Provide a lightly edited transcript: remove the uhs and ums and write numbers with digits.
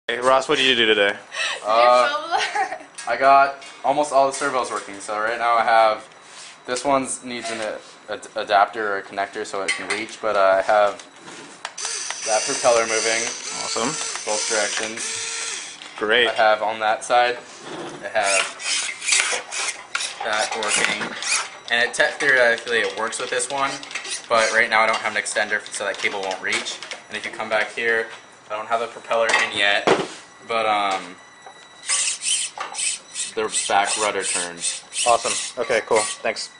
Hey, Ross, what did you do today? I got almost all the servos working. So right now I have this one needs an adapter or a connector so it can reach, but I have that propeller moving. Awesome. Both directions. Great. I have on that side, I have that working, and theoretically it works with this one, but right now I don't have an extender so that cable won't reach. And if you come back here, I don't have the propeller in yet, but the back rudder turns. Awesome. Okay, cool. Thanks.